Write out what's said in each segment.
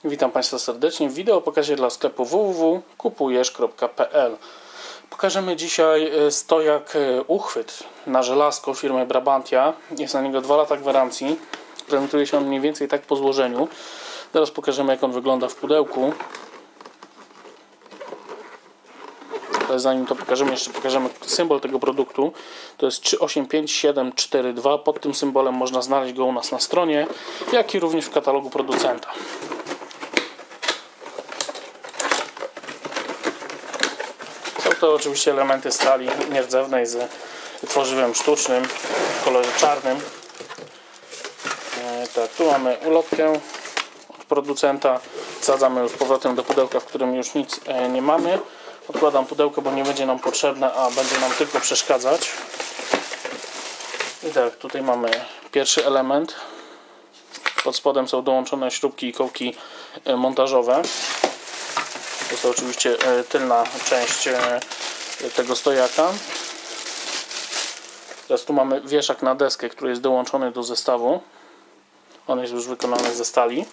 Witam Państwa serdecznie w wideo pokazie dla sklepu www.kupujesz.pl. Pokażemy dzisiaj stojak uchwyt na żelazko firmy Brabantia. Jest na niego 2 lata gwarancji. Prezentuje się on mniej więcej tak po złożeniu. Teraz pokażemy, jak on wygląda w pudełku. Ale zanim to pokażemy, jeszcze pokażemy symbol tego produktu. To jest 385742. Pod tym symbolem można znaleźć go u nas na stronie, jak i również w katalogu producenta. Są to oczywiście elementy stali nierdzewnej z tworzywem sztucznym w kolorze czarnym. Tak, tu mamy ulotkę od producenta. Wsadzamy ją z powrotem do pudełka, w którym już nic nie mamy. Odkładam pudełko, bo nie będzie nam potrzebne, a będzie nam tylko przeszkadzać. I tak, tutaj mamy pierwszy element. Pod spodem są dołączone śrubki i kołki montażowe. Jest to oczywiście tylna część tego stojaka. Teraz tu mamy wieszak na deskę, który jest dołączony do zestawu. On jest już wykonany ze stali.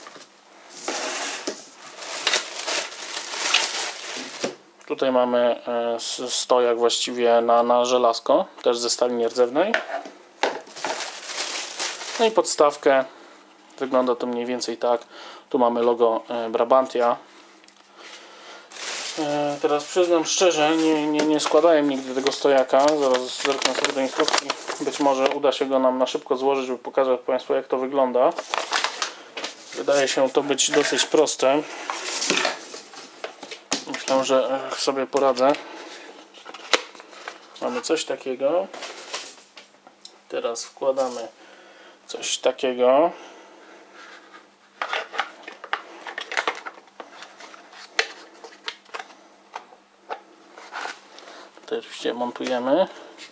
Tutaj mamy stojak właściwie na żelazko, też ze stali nierdzewnej. No i podstawkę. Wygląda to mniej więcej tak. Tu mamy logo Brabantia. Teraz przyznam szczerze, nie składałem nigdy tego stojaka. Zaraz zerknę sobie do instrukcji. Być może uda się go nam na szybko złożyć, żeby pokazać Państwu, jak to wygląda. Wydaje się to być dosyć proste. Myślę, że sobie poradzę. Mamy coś takiego. Teraz wkładamy coś takiego. Tutaj oczywiście montujemy.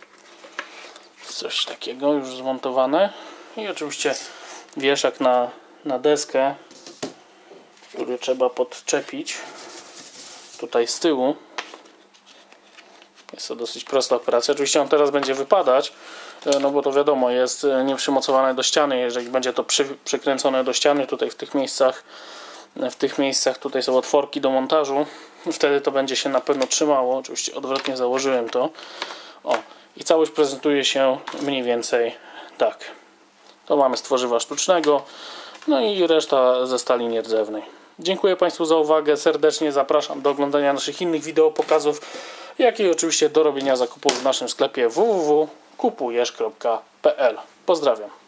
Coś takiego już zmontowane. I oczywiście wieszak na deskę, który trzeba podczepić tutaj z tyłu. Jest to dosyć prosta operacja. Oczywiście on teraz będzie wypadać, no bo to wiadomo, jest nieprzymocowane do ściany. Jeżeli będzie to przykręcone do ściany, tutaj w tych miejscach tutaj są otworki do montażu, wtedy to będzie się na pewno trzymało. Oczywiście odwrotnie założyłem to. O, i całość prezentuje się mniej więcej tak. To mamy z tworzywa sztucznego, no i reszta ze stali nierdzewnej. Dziękuję Państwu za uwagę. Serdecznie zapraszam do oglądania naszych innych wideo pokazów, jak i oczywiście do robienia zakupów w naszym sklepie www.kupujesz.pl. Pozdrawiam.